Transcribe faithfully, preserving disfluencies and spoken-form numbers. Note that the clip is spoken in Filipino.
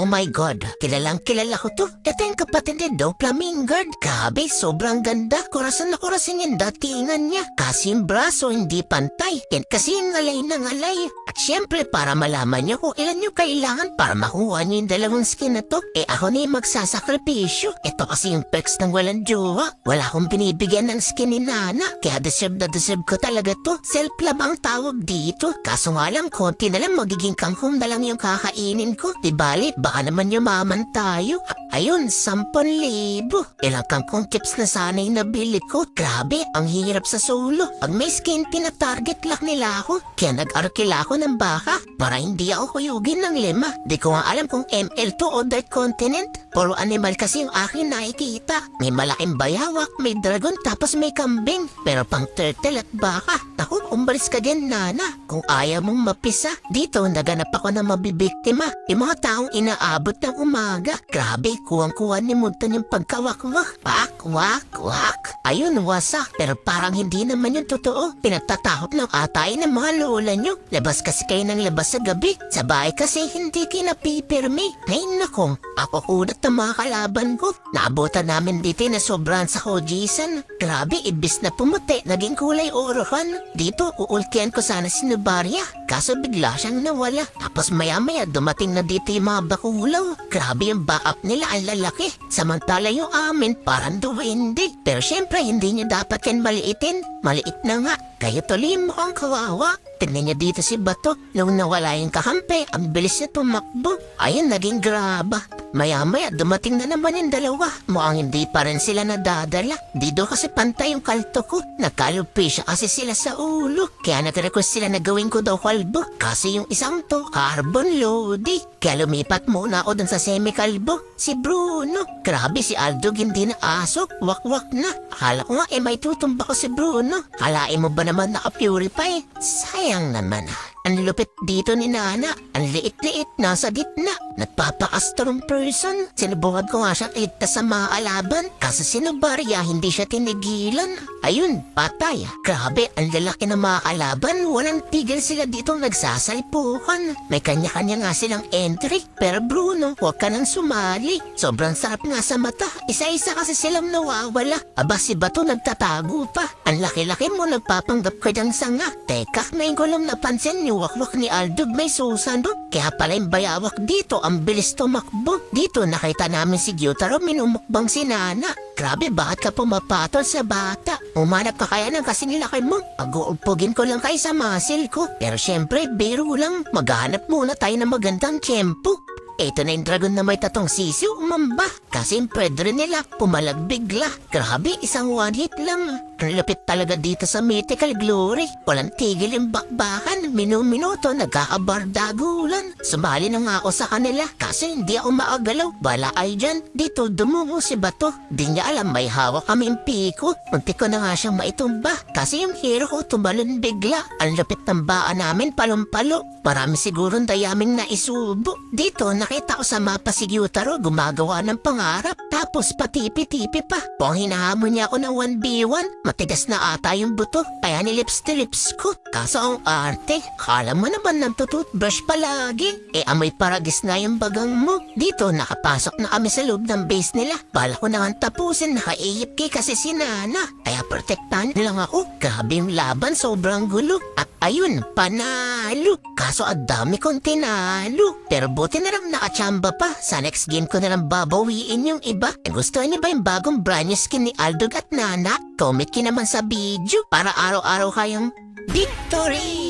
Oh my God, kilalang kilala ko to. Ito yung kapatid ni Doc Flamingard. Grabe, sobrang ganda. Kurasan na kurasan yung datingan niya. Kasi yung braso hindi pantay. Yan kasi yung ngalay na ngalay. At syempre, para malaman niyo kung ilan yung kailangan para makuha niyo yung dalawang skin na to, eh ako na yung magsasakripisyo. Ito kasi yung perks ng walang jowa. Wala akong binibigyan ng skin ni Nana. Kaya deserve na deserve ko talaga to. Self-love ang tawag dito. Kaso nga lang, konti na lang magiging kangkong na lang yung kakainin ko. Di bali, baka naman yumaman tayo. Ayun, sampun libo. Ilang kangkong chips na sana'y nabili ko. Grabe, ang hirap sa solo. Pag may skin, tina-target lang nila ako. Kaya nag-arkila ako ng baka para hindi ako kuyugin ng lima. Di ko nga alam kung M L to o Dark Continent. Puro animal kasi yung akin nakikita. May malaking bayawak, may dragon, tapos may kambing. Pero pang turtle at baka. Naku, umalis ka din, Nana. Kung ayaw mong mapisa, dito naganap ako na mabibiktima. Yung mga taong inaabot ng umaga. Grabe, kuwang-kuwa ni Muntan yung pagkawakwak. Wak, wak, wak. Ayun, wasak. Pero parang hindi naman yung totoo. Pinatatakot lang atay ng mga lola nyo. Labas kasi kayo ng labas sa gabi. Sa bahay kasi hindi kinapipirmi. Ay nakong, ako kunat ng mga kalaban ko. Naabutan namin dito na sobrang sa kojisan. Grabe, ibis na pumuti, naging kulay orohan. Dito, uulkian ko sana si Nubaria. Kaso bigla siyang nawala. Tapos maya-maya dumating na dito yung mga bakulaw. Grabe yung backup nila, ang lalaki. Samantala yung amin, parang duwindi. Pero syempre, hindi niyo dapat yan maliitin. Maliit na nga. Kaya tuloy mo ang kawawa. Tignan niya dito si Bato. Nung nawala yung kakampi, ang bilis niya tumakbo. Ayun, naging graba. Maya-maya, dumating na naman yung dalawa. Mukhang hindi pa rin sila nadadala. Dito kasi pantay yung kalto ko. Nagkalupi siya kasi sila sa ulo. Kaya nag-request sila na gawin ko daw kalbo. Kasi yung isang to, carbon loady. Kaya lumipat muna ako dun sa semi-kalbo. Si Bruno. Grabe, si Aldog hindi na asok. Wak-wak na. Akala ko nga, eh may tutumba ko si Bruno. Kalain mo ba naman naka-purify? Sayang naman. Ang lupit dito ni Nana. Ang liit-liit, nasa gitna. Nagpapakastrong person. Sinubukan ko nga siyang iligtas sa mga alaban. Kasi si Nubaria, hindi siya tinigilan. Ayun, patay. Grabe, ang lalaki ng mga kalaban. Walang tigil sila ditong nagsasalpukan. May kanya-kanya nga silang entry. Pero Bruno, huwag ka nang sumali. Sobrang sarap nga sa mata. Isa-isa kasi silang nawawala. Aba, si Bato nagtatago pa. Ang laki-laki mo, nagpapanggap ka dyan sanga. Teka, ngayon ko lang napansin yung wakwak ni Aldog may susano. Kaya pala yung bayawak dito, ang bilis tumakbo. Dito nakita namin si Gyutaro minumukbang si Nana. Grabe, bakit ka pumapatol sa bata? Umanap ka kaya ng kasing laki mo? Pag-uupugin ko lang kayo sa muscle ko. Pero syempre, biro lang. Maghanap muna tayo ng magandang tiyempo. Ito na yung dragon na may tatong sisiw, umamba. Kasi yung pwede rin nila, pumalag bigla. Grabe, isang one hit lang. Ang lapit talaga dito sa Mythical Glory. Walang tigil yung bakbakan. Minu-minuto, nagkakabardagulan. Sumali na nga ako sa kanila. Kasi hindi ako maagalaw. Bala ay dyan. Dito dumungo si Bato. Di niya alam may hawak kaming piko. Munti ko na nga siyang maitumba. Kasi yung hero ko tumalon bigla. Ang lapit ng baan namin, palumpalo. Marami sigurong dayaming naisubo. Dito, nakita ko sa mapa si Gyutaro gumagawa ng pangarap. Tapos patipi-tipi pa. Kung hinahamon niya ako ng one v one, matigas na ata yung buto. Kaya nilips-to-lips ko. Kaso ang arte, kala mo naman nagtututbrush palagi. E amoy paragis na yung bagang mo. Dito, nakapasok na kami sa loob ng base nila. Bala ko na nga tapusin, nakaiyip kay kasi si Nana. Kaya protektahan lang ako. Grabe yung laban, sobrang gulo. At ayun, panalo. Kaso ang dami kong tinalo. Pero buti na lang nakachamba pa. Sa next game ko na lang babawiin yung iba. E gusto niyo ba yung bagong brand new skin ni Aldog at Nana? Comment ki naman sa video para araw-araw kayong victory!